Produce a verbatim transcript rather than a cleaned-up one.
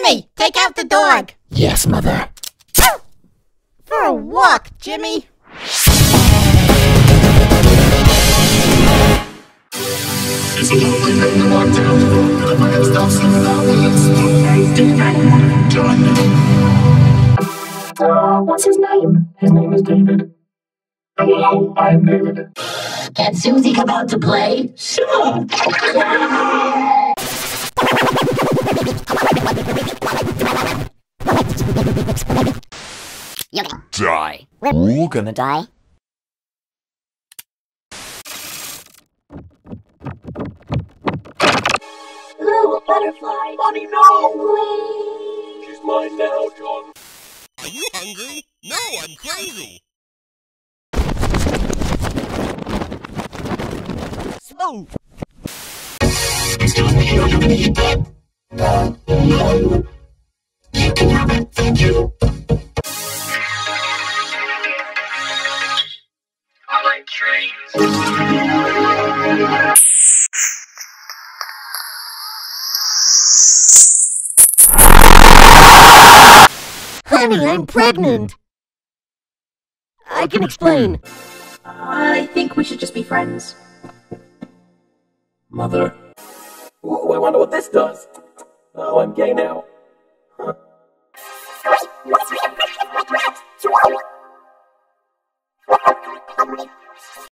Jimmy, take out the dog! Yes, Mother. For a walk, Jimmy! It's a lonely thing to walk down the road, but if I can stop singing out, well, it's not done. Uh, what's his name? His name is David. Hello, I'm David. Can Susie come out to play? Sure. You're gonna Die. We're gonna die. Little butterfly. Bunny, no! She's mine now, John. Are you hungry? No, I'm crazy. Smooth. It's time to heal you. You can have it, thank you. I like trains. Honey, I'm pregnant! I can explain. I think we should just be friends. Mother. Ooh, I wonder what this does. Oh, I'm gay now. Huh.